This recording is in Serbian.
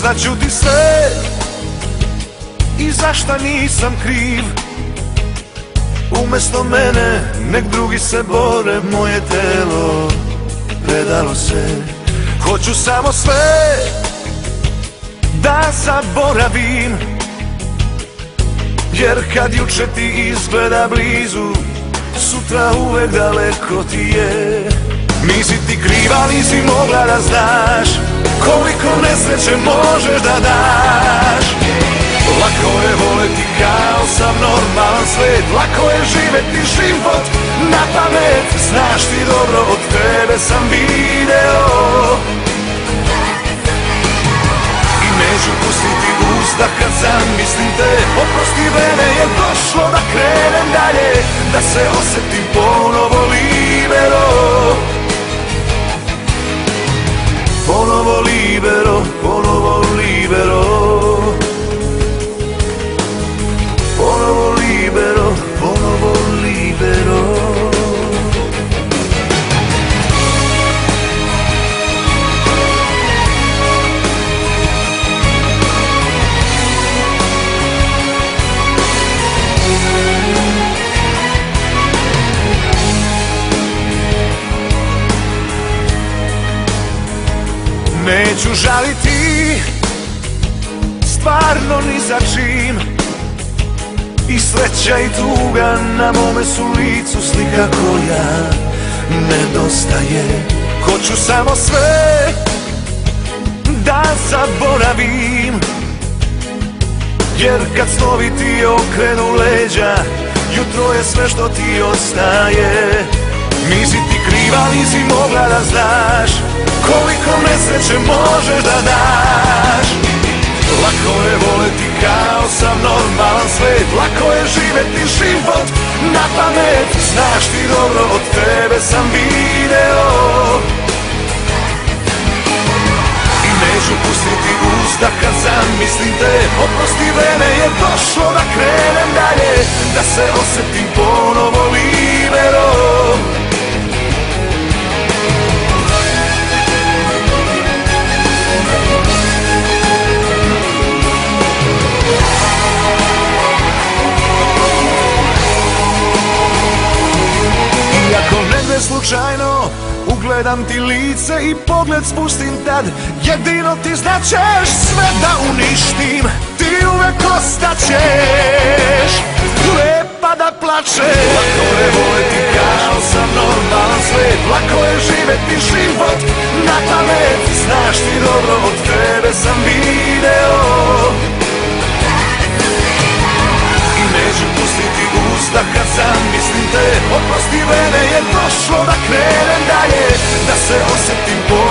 priznaću ti sve i zašta nisam kriv. Umesto mene nek drugi se bore, moje telo predalo se. Hoću samo sve da zaboravim, jer kad juče ti izgleda blizu, sutra uvek daleko ti je. Nisi ti kriva, nisi mogla da znaš koliko nesreće možeš da daš. Lako je voleti kao sam normalan svet, lako je živeti život na pamet. Znaš ti dobro, od tebe sam video i neću pustiti usta kad zamislim te. Oprosti, vreme je došlo da krenem dalje, da se osetim ponovo libero. Ponovo libero, ponovo libero. Ponovo libero, ponovo libero. Neću žaliti stvarno ni za čim, i sreća i tuga na mome su licu slika koja nedostaje. Hoću samo sve da zaboravim, jer kad snovi ti okrenu leđa, jutro je sve što ti ostaje. Nisi ti kriva, nisi mogla da znaš koliko nesreće možeš da daš. Lako je voleti kao sam normalan svet, lako je živeti život na pamet. Znaš ti dobro, od tebe sam video i neću pustiti usta kad zamislim te. Oprosti, vreme je došlo da krenem dalje, da se osetim ponovo libero. Ako negde slučajno ugledam ti lice i pogled spustim tad, jedino ti značeš sve da uništim. Ti uvek ostaćeš lepa da plačeš. Lako je voleti kao sam normalan svet, lako je živeti život na pamet. Znaš ti dobro, od tebe sam video i neću pustiti usta kad zamislim te. Oprosti, vreme je došlo da krenem dalje, da se osetim